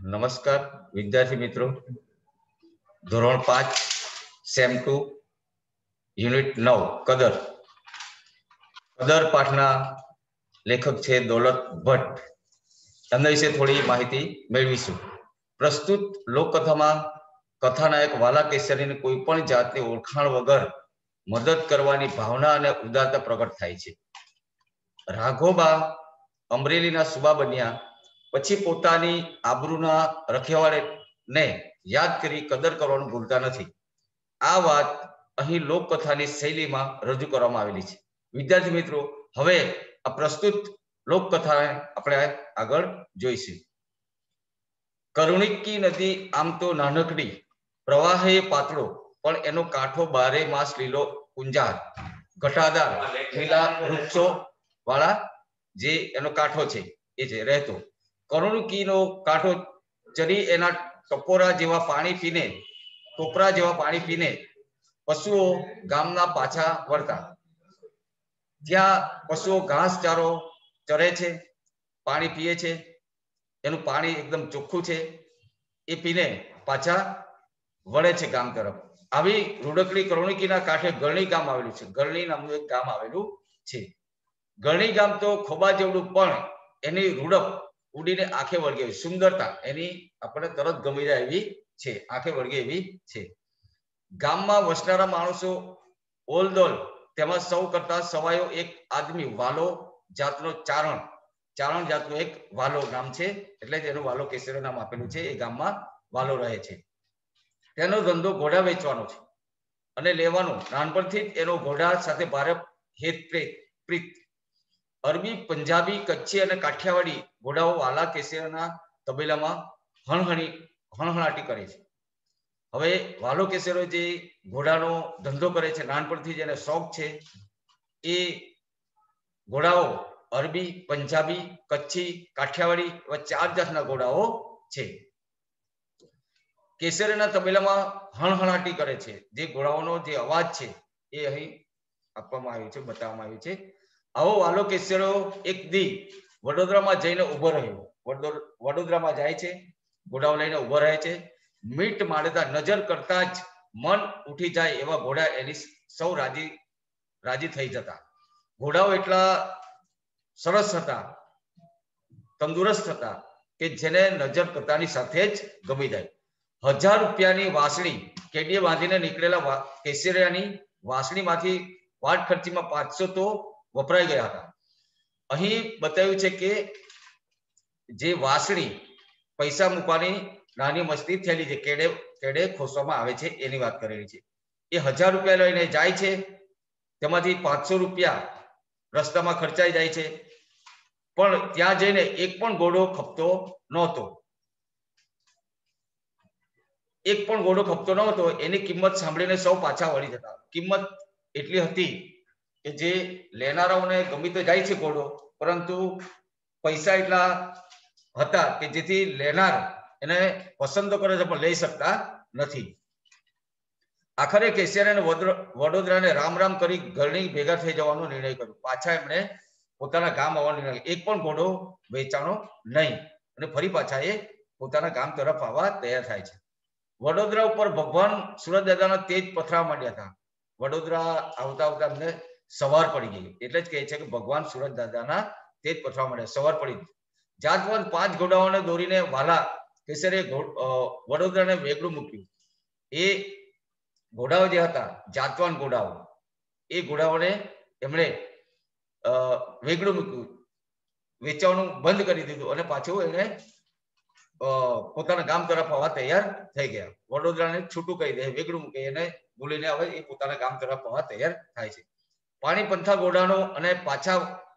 નમસ્કાર વિદ્યાર્થી મિત્રો, ધોરણ 5 સેમ 2 યુનિટ 9 કદર પાઠના લેખક છે દોલત ભટ્ટ. એમના વિશે થોડી માહિતી મેળવીશું. પ્રસ્તુત લોકકથામાં કથાનાયક વાલા કેસરીને કોઈ પણ જાતની ઓળખાણ વગર મદદ કરવાની ભાવના અને ઉદારતા પ્રગટ થાય છે. રાઘોબા અમરેલીના સુબા બન્યા પછી પોતાની આબરૂના રખેવાળને યાદ કરી કદર કરવાનું ભૂલતા નથી. આ વાત અહીં લોકકથાની શૈલીમાં રજૂ કરવામાં આવેલી છે. વિદ્યાર્થી મિત્રો, હવે આ પ્રસ્તુત લોકકથા આપણે આગળ જોઈશું. કરુણિકી નદી આમ તો નાનકડી, પ્રવાહે પાતળો, પણ એનો કાંઠો બારે માસ લીલો, કુંજાર, ઘટાદાર, લીલા વૃક્ષો વાળા જે એનો કાંઠો છે એ છે રહેતો. કરુણિકીનો કાંઠો ચરી એના ટપોરા જેવા પાણી પીને પશુઓ ગામના પાછા વળતા. જ્યાં પશુઓ ઘાસ ચારો ચરે છે, પાણી પીએ છે, એનું પાણી એકદમ ચોખ્ખું છે, એ પીને પાછા વળે છે ગામ તરફ. આવી રૂડકડી કરુણિકીના કાંઠે ગરણી ગામ આવેલું છે. ગરણી નામનું એક ગામ આવેલું છે. ગરણી ગામ તો ખોબા જેવડું, પણ એની રૂડક ઉડીને આંખે વળગે એવી સુંદરતા એની આપણે તરત ગમી જાય એવી છે, આંખે વળગે એવી છે. ગામમાં વસનારા માણસો ઓલદોલ, તેમાં સૌ કરતા સવાયો એક આદમી વાલો જાતનો ચારણ જાતનો એક વાલો નામ છે, એટલે જ એનું વાલો કેસરી નામ આપેલું છે. એ ગામમાં વાલો રહે છે. તેનો ધંધો ઘોડા વેચવાનો છે અને લેવાનો. નાનપણથી જ એનો ઘોડા સાથે ભારે હેત પ્રીત. અરબી, પંજાબી, કચ્છી અને કાઠિયાવાડી ઘોડાઓ વાલા કેસરીના તબેલામાં હણહણાટી કરે છે. હવે વાલો કેસરો જે ઘોડાનો ધંધો કરે છે, નાનપણથી જ એને શોખ છે, એ ઘોડાઓ અરબી, પંજાબી, કચ્છી, કાઠિયાવાડી એવા 4 જાતના ઘોડાઓ છે. કેસરીના તબેલામાં હણહણાટી કરે છે. જે ઘોડાઓનો જે અવાજ છે એ અહીં આપવામાં આવ્યું છે, બતાવવામાં આવ્યું છે. આવો વાલો કેસરો એક દી વડોદરામાં જઈને ઉભો રહ્યો. વડોદરામાં જાય છે, ઘોડાઓ લઈને ઉભો રહે છે. મીટ માંડતા નજર કરતા જ મન ઉઠી જાય એવા ઘોડા એની સૌ રાજી થઈ જતા. ઘોડાઓ એટલા સરસ હતા, તંદુરસ્ત હતા કે જેને નજર કરતાની સાથે જ ગમી જાય. 1000 રૂપિયાની વાસળી કેડીએ બાંધીને નીકળેલા કેસરિયાની વાસળીમાંથી વાટ ખર્ચીમાં 500 તો વપરાઈ ગયા હતા. અહીં બતાવ્યું છે કે જે વાસળી પૈસા મૂકવાની નાની મસ્તી થયેલી છે, કેડે ખોસવામાં આવે છે, એની વાત કરેલી છે. એ 1000 રૂપિયા લઈને જાય છે, તેમાંથી 500 રૂપિયા રસ્તામાં ખર્ચાઈ જાય છે. પણ ત્યાં જઈને એક પણ ઘોડો ખપતો નહોતો. એની કિંમત સાંભળીને સૌ પાછા વળી જતા. કિંમત એટલી હતી કે જે લેનારાઓને ગમી તો જાય છે ઘોડો, પરંતુ પૈસા એટલા હતા કે જેથી લેનાર એને પસંદ તો કરે છે પણ લઈ શકતા નથી. આખરે કેસરિયાને વડોદરાને રામ રામ કરી ગરણી ભેગા થઈ જવાનો નિર્ણય કર્યો. પાછા એમણે પોતાના ગામ આવવાનો નિર્ણય, એક પણ ઘોડો વેચાણો નહીં, અને ફરી પાછા એ પોતાના ગામ તરફ આવવા તૈયાર થાય છે. વડોદરા ઉપર ભગવાન સુરતદાદાના તેજ પથરા માંડ્યા હતા. વડોદરા આવતા અમને સવાર પડી ગઈ, એટલે જ કહે છે કે ભગવાન સુરતદાદાના તેજ પથરા માંડ્યા, સવાર પડી ગઈ. જાતવાન 5 ઘોડાઓને દોરીને વાલા કેસરીએ વડોદરાને વેગળું મૂક્યું. એ ઘોડાઓ જે હતા જાતવાન ઘોડાઓ, એ ઘોડાઓને એમણે વેગળું મૂક્યું, વેચાવાનું બંધ કરી દીધું અને પાછું એને પોતાના ગામ તરફ આવવા તૈયાર થઈ ગયા. વડોદરાને છૂટું કહી દે, વેગળું મૂકે, એને ભૂલીને હવે એ પોતાના ગામ તરફ આવવા તૈયાર થાય છે. પાણી પંથા ઘોડાનો અને પાછા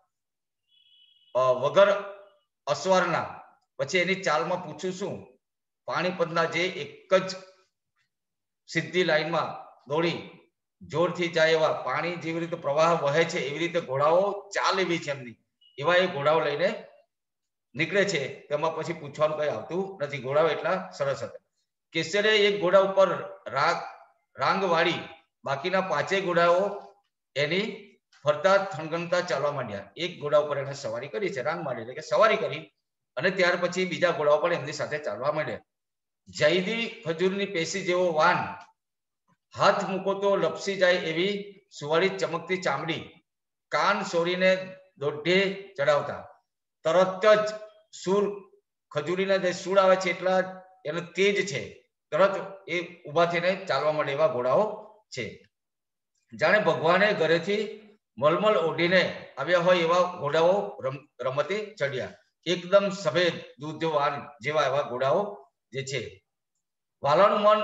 વગર અસવારના. પછી એની ચાલમાં પૂછું શું, પાણીપતના જે એક જ સીધી લાઈનમાં દોડી જોરથી જાય એવા, પાણી જેવી રીતે પ્રવાહ વહે છે એવી રીતે ઘોડાઓ ચાલ એવી છે એમની, એવા એ ઘોડાઓ લઈને નીકળે છે. તેમાં પછી પૂછવાનું કઈ આવતું નથી. ઘોડાઓ એટલા સરસ હતા. કેસરે એક ઘોડા ઉપર રાંગ વાળી બાકીના 5 ઘોડાઓ એની ફરતા થનગનતા ચાલવા માંડ્યા. એક ઘોડા ઉપર એને સવારી કરી છે, રાંગ માંડી એટલે કે સવારી કરી. અને ત્યાર પછી બીજા ઘોડાઓ પણ એમની સાથે ચાલવા માંડ્યા. જયદી ખજૂરની પેશી જેવો વાન, હાથ મૂકો તો લપસી જાય એવી સુવાળી ચમકતી ચામડી, કાન સોરીને દોઢે ચડાવતા, તરત જ સૂર ખજૂરીના જે સૂળ આવે છે એટલા એનો તેજ છે, તરત એ ઉભા થઈને ચાલવા માંડે એવા ઘોડાઓ છે. જાણે ભગવાને ઘરેથી મલમલ ઓઢીને આવ્યા હોય એવા ઘોડાઓ રમતે ચડ્યા. એકદમ સફેદ દૂધવાન જેવા એવા ઘોડાઓ જે છે. વાલાનું મન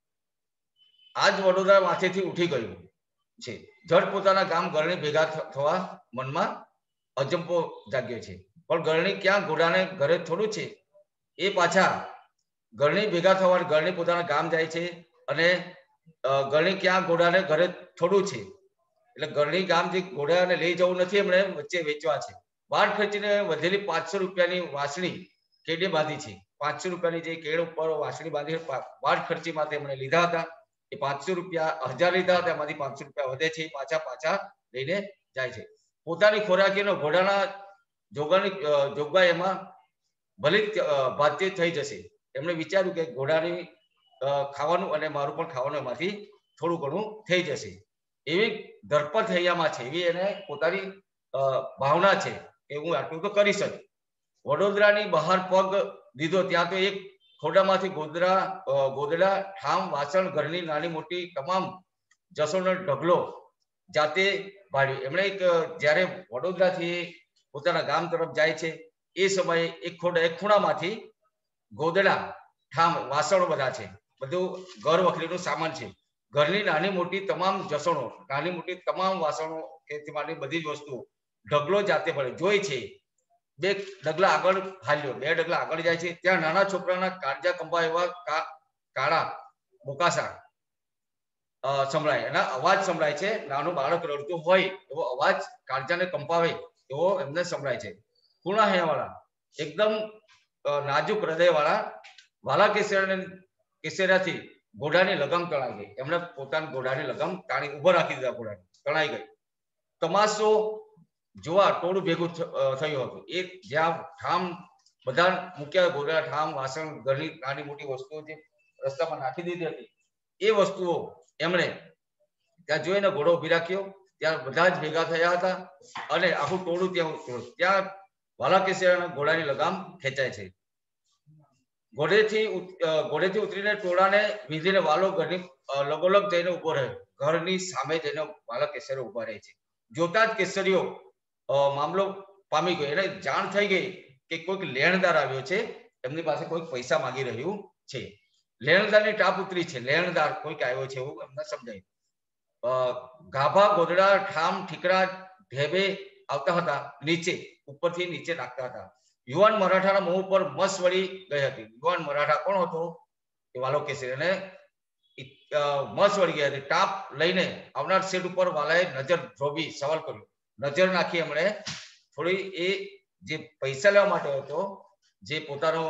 આજ વડોદરા માથેથી ઉઠી ગયું છે. જડ પોતાના ગામ ગરણી ભેગા થવા મનમાં અજંપો જાગ્યો છે. પણ ગરણી ક્યાં ઘોડાને ઘરે થોડું છે, એ પાછા ગરણી ભેગા થવા ગરણી પોતાના ગામ જાય છે અને ગરણી ક્યાં ઘોડાને ઘરે થોડું છે. એટલે ગરણી ગામ જે ઘોડાને લઈ જવું નથી, એમણે વચ્ચે વેચવા છે. વાડ ખર્ચીને વધેલી 500 રૂપિયાની વાસણી કેડે બાંધી છે. 500 રૂપિયાની જે કેડ ઉપર વાસણી બાંધી વાડ ખર્ચી માટે એમણે લીધા હતા. એ 500 રૂપિયા 1000 લીધા હતા, એમાંથી 500 રૂપિયા વધે છે, પાછા લઈને જાય છે. પોતાની ખોરાકીનો ઘોડાના જોગવાઈ એમાં ભલે ભાત્ય થઈ જશે. એમણે વિચાર્યું કે ઘોડાની ખાવાનું અને મારું પણ ખાવાનું એમાંથી થોડું ઘણું થઈ જશે. એવી ધરપત હૈયામાં છે, એવી એને પોતાની ભાવના છે કે હું આટલું તો કરી શકું. વડોદરાની બહાર પગ દીધો ત્યાં તો એક ખોડામાંથી ગોદડા ઠામ વાસણ ઘરની નાની મોટી તમામ જસોનો ઢગલો જાતે ભાળ્યો. એમણે જ્યારે વડોદરાથી પોતાના ગામ તરફ જાય છે એ સમયે એક ખૂણામાંથી ગોદડા ઠામ વાસણો બધા છે, બધું ઘર વખરીનું સામાન છે. ઘરની નાની મોટી તમામ જસણો, નાની મોટી તમામ વાસણો કે તેમાંની બધી જ વસ્તુઓ ઢગલો જાતે પડે જોઈ છે. 2 ડગલા આગળ હાલ્યો, 2 ડગલા આગળ જાય છે, ત્યાં નાના છોકરાના કાળજા કંપા એવા કાળા બોકાસા સંભળાય, એના અવાજ સંભળાય છે. નાનું બાળક રડતું હોય એવો અવાજ કાળજાને કંપાવે એવો એમને સંભળાય છે. કુણા હૈયાવાળા, એકદમ નાજુક હૃદય વાળા વાલા કેસરિયાથી ઘોડાની લગામ તણાઈ ગઈ. એમણે પોતાની ઘોડાની લગામ તાણી ઉભો રાખી દીધા, ઘોડાને તણાઈ ગઈ. તમાશો જોવા ટોળું ભેગું થયું હતું. એ જ્યાં ઠામ બધા મૂક્યા, ઘોડા ઠામ વાસણ ઘરની નાની મોટી વસ્તુઓ જે રસ્તામાં નાખી દીધી હતી એ વસ્તુઓ એમણે ત્યાં જોઈને ઘોડો ઉભી રાખ્યો. ત્યાં બધા જ ભેગા થયા હતા અને આખું ટોળું ત્યાં વાલા કેસરિયાના ઘોડાની લગામ ખેંચાય છે. ઘોડેથી ઉતરીને ટોળાને વીંધીને વાલો ઘરની લગોલગ જઈને ઉભો રહ્યો. ઘરની સામે જઈને વાલા કેસરીઓ ઉભા રહે છે. જોતા જ કેસરીઓ મામલો પામી ગયો. એને જાણ થઈ ગઈ કે કોઈક લેણદાર આવ્યો છે, એમની પાસે કોઈક પૈસા માંગી રહ્યું છે. લેણદારની ટાપ ઉતરી છે, લેણદાર કોઈક આવ્યો છે એવું એમને સમજાય. ગાભા ગોદડા ઠામ ઠીકરા ઢેબે આવતા હતા, નીચે ઉપરથી નીચે નાખતા હતા. યુવાન મરાઠાના મોં ઉપર મસ વળી ગઈ હતી. યુવાન મરાઠા કોણ હતો? એ વાલો કેસરી. અને મસ વળી ગઈ હતી. ટાપ લઈને આવનાર શેઠ ઉપર વાલાએ નજર ધોબી સવાલ કર્યો. નજર નાખી એમણે થોડી એ જે પૈસા લેવા માટે હતો, જે પોતાનો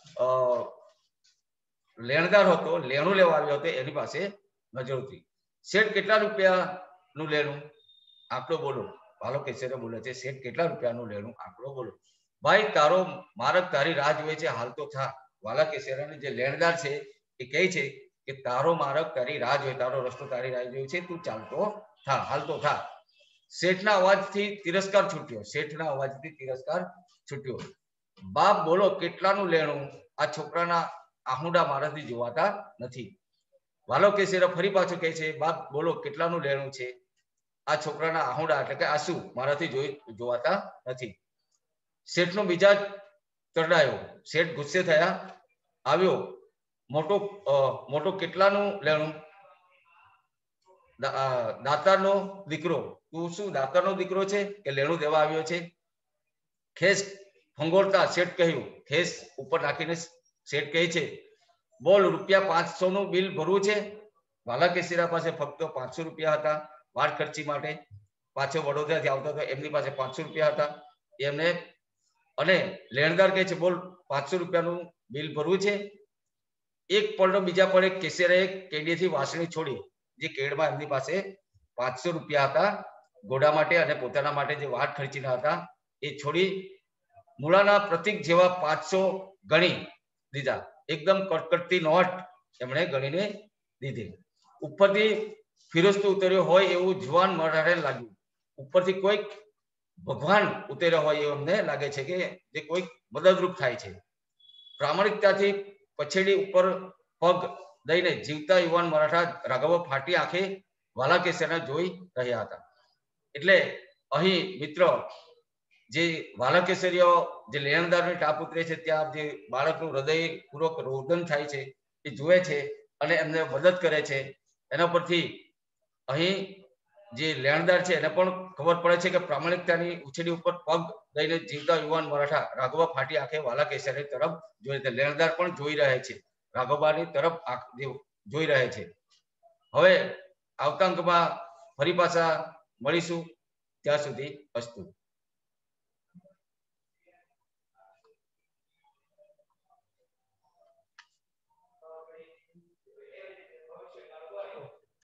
લેણદાર હતો, લેણું લેવા આવ્યો હતો, એની પાસે નજર ઉતરી. શેઠ કેટલા રૂપિયાનું લેણું? આંકડો બોલો. વાલો કેસરે બોલે છે, શેઠ કેટલા રૂપિયાનું લેણું? આંકડો બોલો. ભાઈ તારો મારક તારી રાહ જોવે છે, હાલ તો થા. વાલા કેસરાની જે લેણદાર છે એ કહે છે કે તારો મારક તારી રાહ જોઈ, તારો રસ્તો તારી રાહ જોઈ છે, તું ચાલતો થા, હાલ તો થા. શેઠના અવાજથી તિરસ્કાર છૂટ્યો. શેઠના અવાજથી તિરસ્કાર છૂટ્યો. બાપ બોલો કેટલાનું લેણું? આ છોકરાના આહુડા મારાથી જોવાતા નથી. વાલો કેસરા ફરી પાછો કહે છે, બાપ બોલો કેટલાનું લેણું છે? આ છોકરાના આહુડા એટલે કે આંસુ મારાથી જોવાતા નથી. શેઠનો મિજાજ ચરડાયો. શેઠ ગુસ્સે થયા. આવ્યો મોટો કેટલાનું લેણું? દાતારનો દીકરો. તું શું દાતારનો દીકરો છે કે લેણું દેવા આવ્યો છે? ખેસ ફંગોળતા શેઠ કહ્યું. ખેસ ઉપર નાખીને શેઠ કહે છે, બોલ રૂપિયા 500નું બિલ ભરવું છે? વાલા કેસરા પાસે ફક્ત 500 રૂપિયા હતા વાડ ખર્ચી માટે. પાછો વડોદરાથી આવતો હતો, એમની પાસે 500 રૂપિયા હતા. એમને અને લેણદાર કહે છે, બોલ 500 રૂપિયાનું બિલ ભરવું છે? એક પલટો બીજા પડે કેસરે કેડીથી વાસણી છોડી. જે કેડમાં એમની પાસે 500 રૂપિયા હતા ઘોડા માટે અને પોતાના માટે જે વાડ ખર્ચીના હતા એ છોડી મૂળાના પ્રતીક જેવા 500 ગણી દીધા. એકદમ કટકટતી નોટ એમણે ગણીને દીધી. ઉપરથી ફિરોસ્તો ઉતર્યો હોય એવું જુવાન મરાઠાને લાગ્યું. ઉપરથી કોઈક ભગવાન ઉતર્યા હોય એવું અમને લાગે છે કે જે કોઈક મદદરૂપ થાય છે. પ્રામાણિકતાથી પછેડી ઉપર પગ દઈને જીવતા યુવાન મરાઠા રાઘવ ફાટી આંખે વાલા કેસરને જોઈ રહ્યા હતા. એટલે અહીં મિત્ર જે વાલા કેસરીઓ જે લેણદારની ટાપ ઉતરે છે ત્યાં જે બાળકનું હૃદયપૂર્વક રોદન થાય છે એ જુએ છે અને એમને મદદ કરે છે. એના પરથી અહીં જે લેણદાર છે એને પણ ખબર પડે છે કે પ્રામાણિકતાની ઉછેડી ઉપર પગ દઈને જીવતા યુવાન મરાઠા રાઘવા ફાટી આંખે વાલા કેસરી તરફ જોઈ લેણદાર પણ જોઈ રહે છે, રાઘવબાની તરફ જોઈ રહે છે. હવે આવતા અંકમાં ફરી પાછા મળીશું. ત્યાં સુધી અસ્તુ.